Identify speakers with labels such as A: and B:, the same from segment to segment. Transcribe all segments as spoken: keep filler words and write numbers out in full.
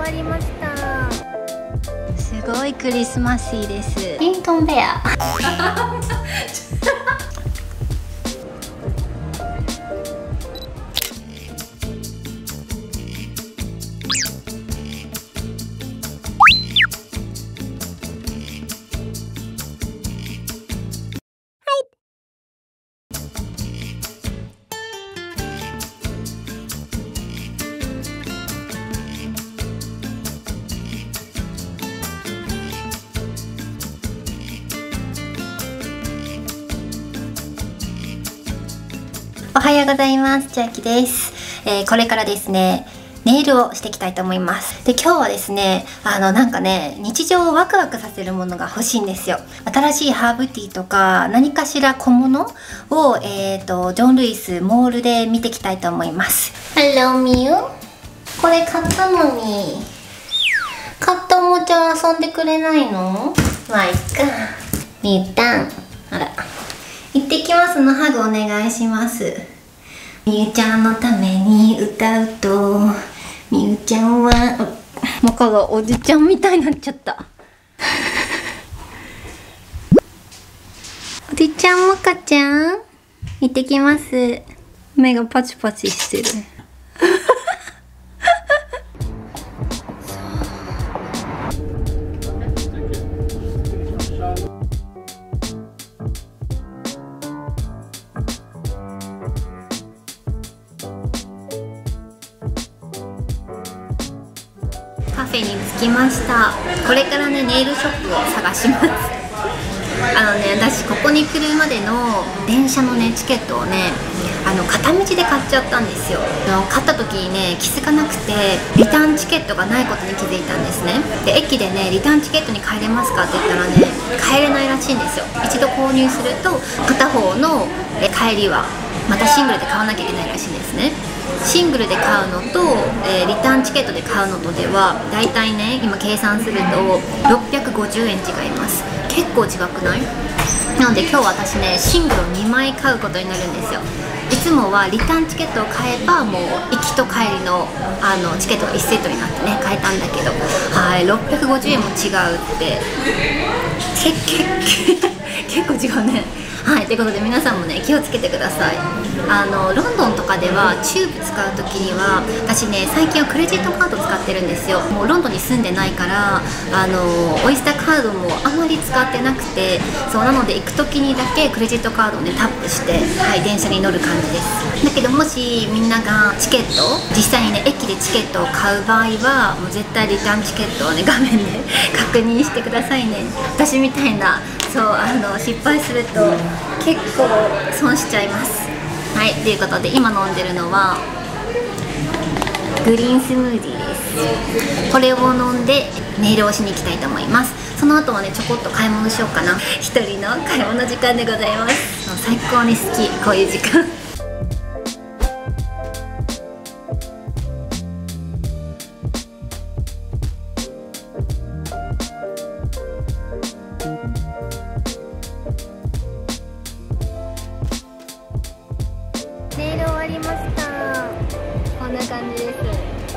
A: わりました。
B: すごいクリスマスイです。
A: リントンベアおはようございます。千秋です、えー、これからですねネイルをしていきたいと思います。で今日はですねあのなんかね日常をワクワクさせるものが欲しいんですよ。新しいハーブティーとか何かしら小物を、えー、とジョン・ルイスモールで見ていきたいと思います。 Hello ミユ、これ買ったのに買ったおもちゃ遊んでくれないの？まあいっか。ミユタン、あら行ってきますのハグお願いします。みゆちゃんのために歌うと、みゆちゃんは
B: モカがおじちゃんみたいになっちゃった
A: おじちゃん、モカちゃん行ってきます。
B: 目がパチパチしてる
A: カフェに着きました。これからねネイルショップを探します。あのね私ここに来るまでの電車のねチケットをねあの片道で買っちゃったんですよ。あの買った時にね気づかなくてリターンチケットがないことに気づいたんですね。で駅でねリターンチケットに帰れますかって言ったらね帰れないらしいんですよ。一度購入すると片方の帰りはまたシングルで買わなきゃいけないらしいんですね。シングルで買うのと、えー、リターンチケットで買うのとではだいたいね今計算するとろっぴゃくごじゅうえん違います。結構違くない？なので今日私ねシングルをにまい買うことになるんですよ。いつもはリターンチケットを買えばもう行きと帰りのあのチケットがいちセットになってね買えたんだけど、はいろっぴゃくごじゅうえんも違うってけけ結構違うね。はい、ということで皆さんもね気をつけてください。あのロンドンとかではチューブ使う時には私ね最近はクレジットカード使ってるんですよ。もうロンドンに住んでないからあのオイスターカードもあまり使ってなくて、そうなので行く時にだけクレジットカードをねタップして、はい、電車に乗る感じです。だけどもしみんながチケット実際にね駅でチケットを買う場合はもう絶対リターンチケットをね画面で確認してくださいね。私みたいなそうあの失敗すると結構損しちゃいます。はい、ということで今飲んでるのはグリーンスムーディーです。これを飲んでネイルをしに行きたいと思います。その後はねちょこっと買い物しようかな。一人の買い物時間でございます。最高に好きこういう時間ネイル終わりました。こんな感じです。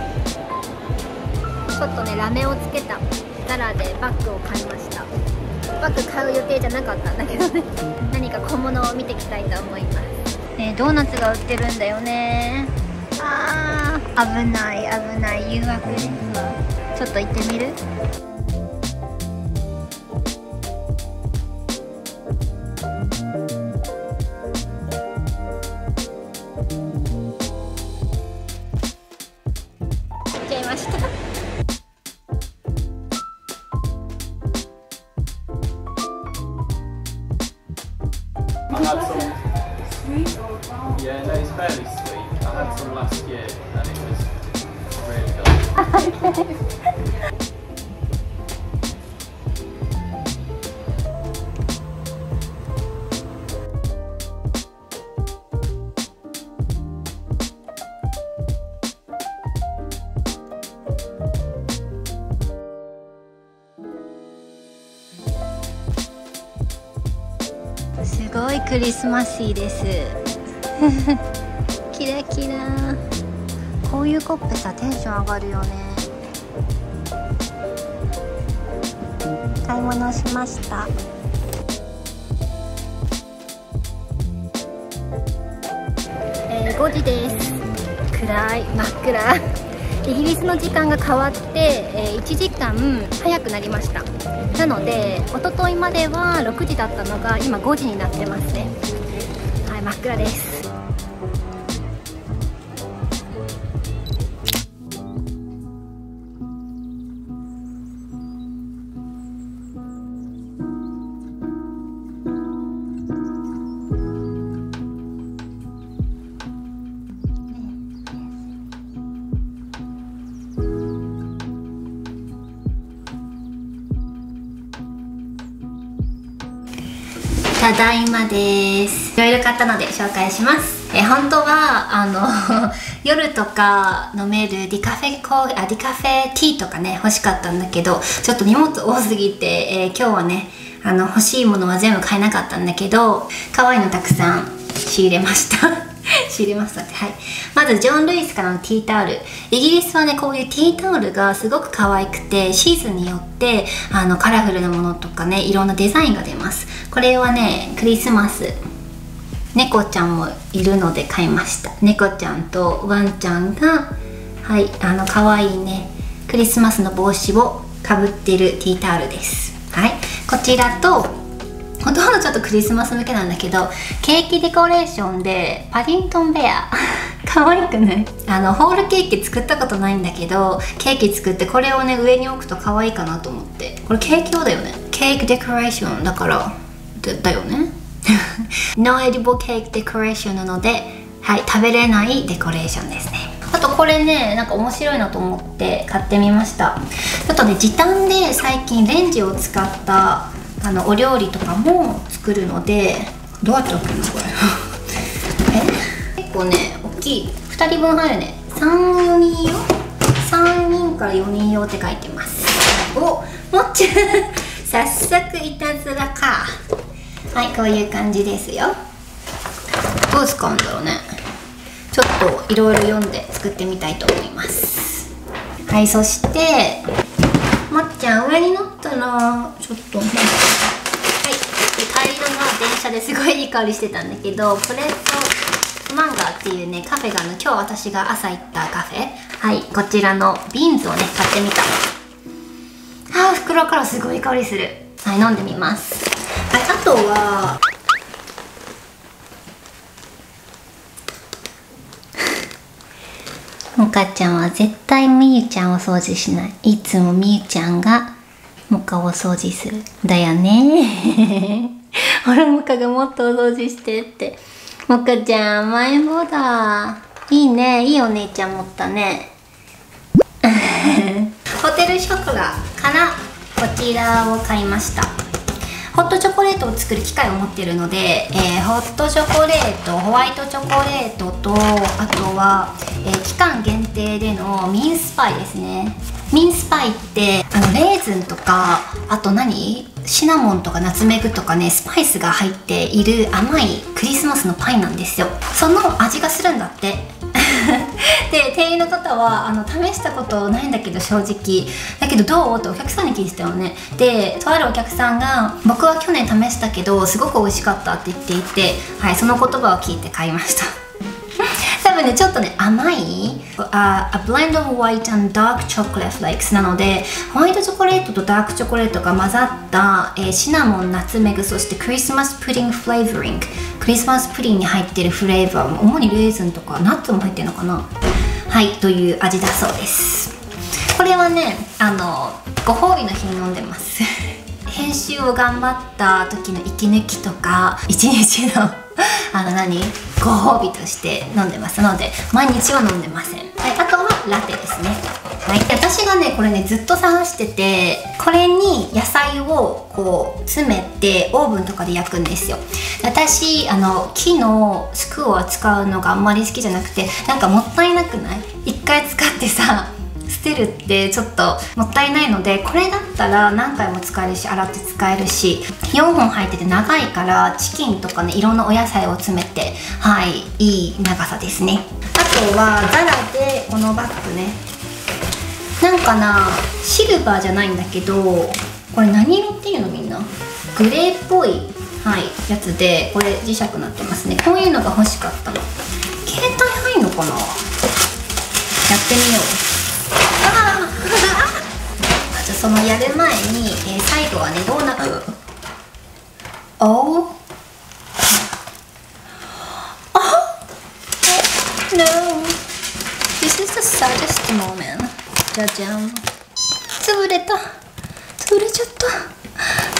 A: ちょっとねラメをつけたザラでバッグを買いました。バッグ買う予定じゃなかったんだけどね何か小物を見ていきたいと思います。
B: ね、ドーナツが売ってるんだよね。あー危ない危ない誘惑ですわ。ちょっと行ってみる？
A: 行っちゃいました。
C: I had some sweet. Yeah, no, it's fairly sweet. I had some last year and it was really good.
B: すごいクリスマスイですキラキラ。こういうコップさテンション上がるよね。
A: 買い物をしました。えー、ごじです。暗い、真っ暗。イギリスの時間が変わって、えー、いちじかん早くなりました。なので一昨日まではろくじだったのが今ごじになってますね。はい、真っ暗です。ただいまです。いろいろ買ったので紹介します。え本当はあの夜とか飲めるディカフェコーあディカフェティーとかね欲しかったんだけど、ちょっと荷物多すぎて、えー、今日はねあの欲しいものは全部買えなかったんだけど、可愛いのたくさん仕入れました仕入れましたって。はい、まずジョン・ルイスからのティータオル。イギリスはねこういうティータオルがすごく可愛くて、シーズンによってあのカラフルなものとかねいろんなデザインが出ます。これはねクリスマス、猫ちゃんもいるので買いました。猫ちゃんとワンちゃんがはいあの可愛いねクリスマスの帽子をかぶってるティータオルです。はい、こちらとほとんどちょっとクリスマス向けなんだけど、ケーキデコレーションでパディントンベア可愛くない？あのホールケーキ作ったことないんだけど、ケーキ作ってこれをね上に置くと可愛いかなと思って。これケーキ用だよね。ケーキデコレーションだからだよねノーエディブルケーキデコレーションなので、はい、食べれないデコレーションですね。あとこれねなんか面白いなと思って買ってみました。ちょっとね時短で最近レンジを使ったあのお料理とかも作るので、どうやって開けるのこれえ結構ね大きい、ふたりぶん入るね。さん、よにん用、さんにんからよにん用って書いてます。おもっちゃん早速いたずらか。はい、こういう感じですよ。どう使うんだろうね。ちょっといろいろ読んで作ってみたいと思います。はい、そしてまっちゃん上に乗ったらちょっとはい、帰りのが電車ですごいいい香りしてたんだけど、プレットマンガーっていうねカフェがあるの。今日私が朝行ったカフェ、はい、こちらのビーンズをね買ってみた。あー袋からすごい香りする。はい、飲んでみます。はい、あとはもかちゃんは絶対みゆちゃんを掃除しない。いつもみゆちゃんがもかを掃除するだよねほらもかがもっとお掃除してって。もかちゃん甘えん坊だ。いいね、いいお姉ちゃん持ったねホテルショコラからこちらを買いました。ホットチョコレートを作る機械を持っているので、えー、ホットチョコレート、ホワイトチョコレートと、あとは、えー、期間限定でのミンスパイですね。ミンスパイってあのレーズンとか、あと何シナモンとかナツメグとかねスパイスが入っている甘いクリスマスのパイなんですよ。その味がするんだってで店員の方はあの試したことないんだけど正直だけどどうってお客さんに聞いてたよね。でとあるお客さんが僕は去年試したけどすごく美味しかったって言っていて、はい、その言葉を聞いて買いました多分ねちょっとね甘いあ A blend of white and dark chocolate flakes なので、ホワイトチョコレートとダークチョコレートが混ざった、えー、シナモン、ナツメグ、そしてクリスマスプディングフレーバリング、クリスマスプディンに入ってるフレーバー、主にレーズンとかナッツも入ってるのかな、はい、という味だそうです。これはねあのご褒美の日に飲んでます編集を頑張った時の息抜きとか一日のあの何ご褒美として飲んでますので、毎日は飲んでません。はい、あとはラテですね。はい、私がねこれねずっと探してて、これに野菜をこう詰めてオーブンとかで焼くんですよ。私あの木のスクーを扱うのがあんまり好きじゃなくて、なんかもったいなくない？一回使ってさ捨てるってちょっともったいないので、これだったら何回も使えるし洗って使えるし、よんほん入ってて長いからチキンとかねいろんなお野菜を詰めて、はいいい長さですね。あとはザラでこのバッグね、なんかなシルバーじゃないんだけどこれ何色っていうのみんな。グレーっぽい、はい、やつで、これ磁石になってますね。こういうのが欲しかったの。携帯入るのかな。やってみよう。ああじゃあそのやる前に、えー、最後はねどうなる。おーNo, this is the saddest moment. じゃじゃん。潰れた。潰れちゃった。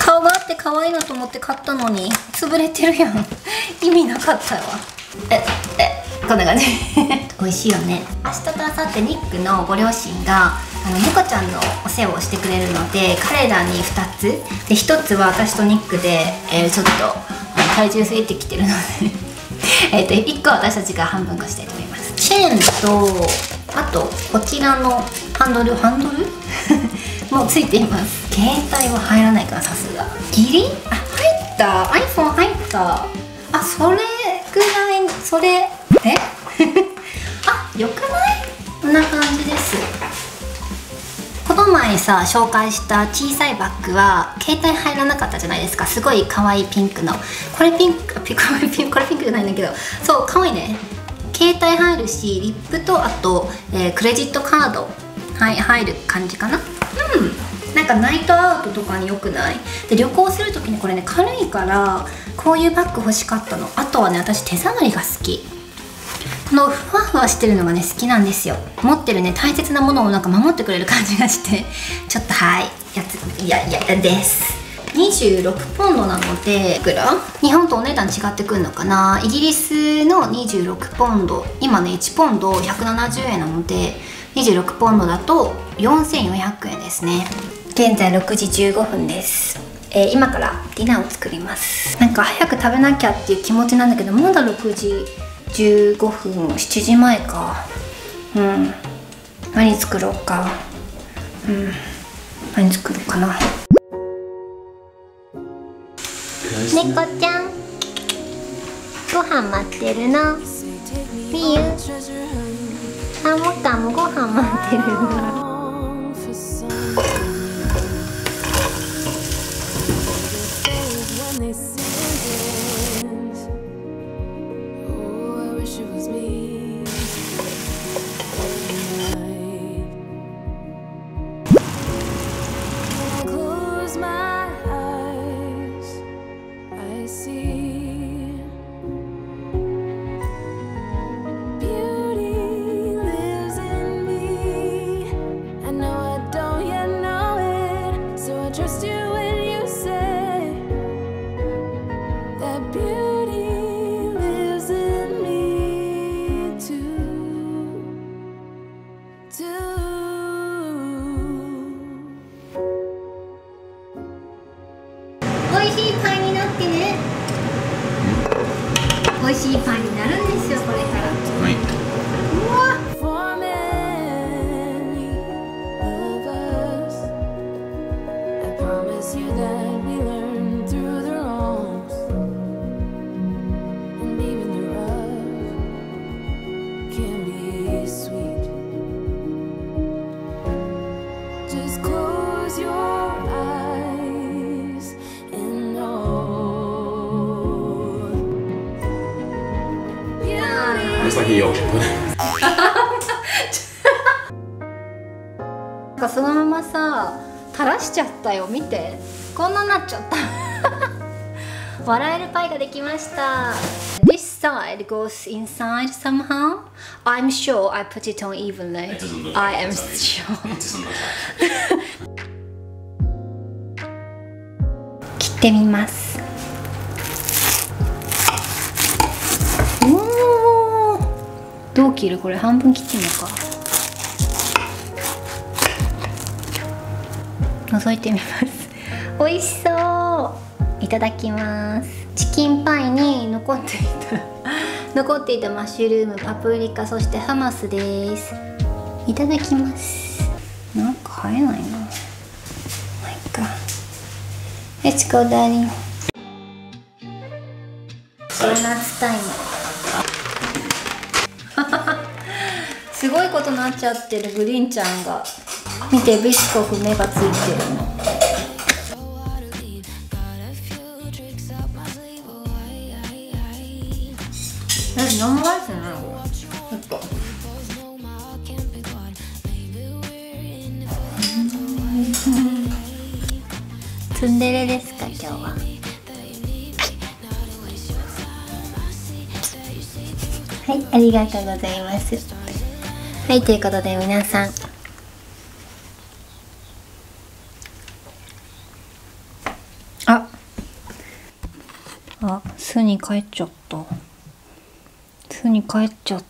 A: 顔があって可愛いなと思って買ったのに潰れてるやん。意味なかったわ。え、え、こんな感じ。美味しいよね。明日と明後日ニックのご両親があの猫ちゃんのお世話をしてくれるので、彼らにふたつで、ひとつは私とニックで、えー、ちょっと体重増えてきてるのでえっといっこは私たちが半分こしたいと思います。チェーンと、あとこちらのハンドルハンドルもうついています。携帯は入らないから、さすがギリ。あ、入った。 iPhone 入った。あ、それぐらい、それえあ、よくない？こんな感じです。この前さ紹介した小さいバッグは携帯入らなかったじゃないですか。すごい可愛いピンクの、これピンク、ピンクこれピンクじゃないんだけど、そう可愛いね。携帯入るし、リップとあと、えー、クレジットカード、はい、入る感じかな。うん、なんかナイトアウトとかによくない？で旅行する時にこれね軽いからこういうバッグ欲しかったの。あとはね、私手触りが好き。このふわふわしてるのがね好きなんですよ。持ってるね大切なものをなんか守ってくれる感じがしてちょっとはいやついやいやです。にじゅうろくポンドなので、いくら？日本とお値段違ってくるのかな。イギリスのにじゅうろくポンド、今ねいちポンドひゃくななじゅうえんなので、にじゅうろくポンドだとよんせんよんひゃくえんですね。現在ろくじじゅうごふんです。えー、今からディナーを作ります。なんか早く食べなきゃっていう気持ちなんだけど、まだろくじじゅうごふん、しちじまえか。うん、何作ろうか。うん、何作ろうかな。
B: 猫ちゃん、ご飯待ってるの。みゆ、あもかもご飯待ってるの。
A: 美味しいパンになってね。美味しいパンになるんですよ、これから。はい。うわ。
C: 先よ。
A: なんかそのままさ垂らしちゃったよ。見て、こんなになっちゃった笑えるパイができました。 This side goes inside somehow. I'm sure I put it on evenly.
C: It doesn't look
A: I
C: like
A: am
C: it,
A: sure.
C: It doesn't look like
A: 切ってみます。どう切る？これ半分切ってみようか。覗いてみます。美味しそう。いただきます。チキンパイに残っていた残っていたマッシュルーム、パプリカ、そしてハマスです。いただきます。なんか生えないな。まあいっか。Let's go, darling. ドーナツタイム。すごいことになっちゃってる。グリーンちゃんが見て、ビスコフ目がついてるの。 何も入ってないの？ちょっとツンデレですか今日は。はい、ありがとうございます。はい、ということで皆さん、ああ、巣に帰っちゃった。巣に帰っちゃった。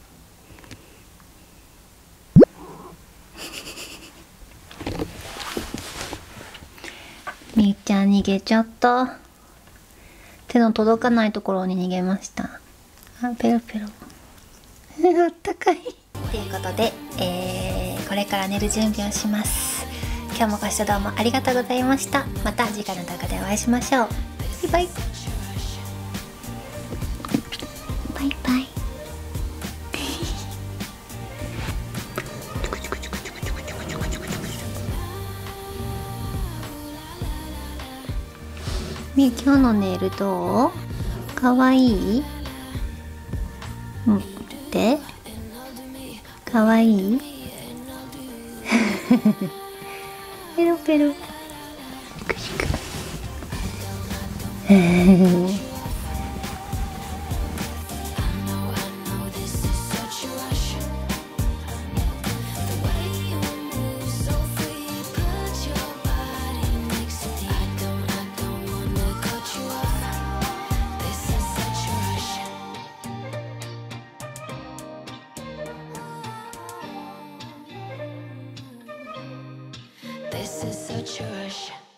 A: みーちゃん逃げちゃった。手の届かないところに逃げました。あ、ペロペロ。あったかい。ということで、えー、これから寝る準備をします。今日もご視聴どうもありがとうございました。また次回の動画でお会いしましょう。バイバイ。
B: バイバイ。
A: みー、今日のネイルどう？かわいい？うん、でかわいい？ペロペロ。くしく。
D: This is such a rush.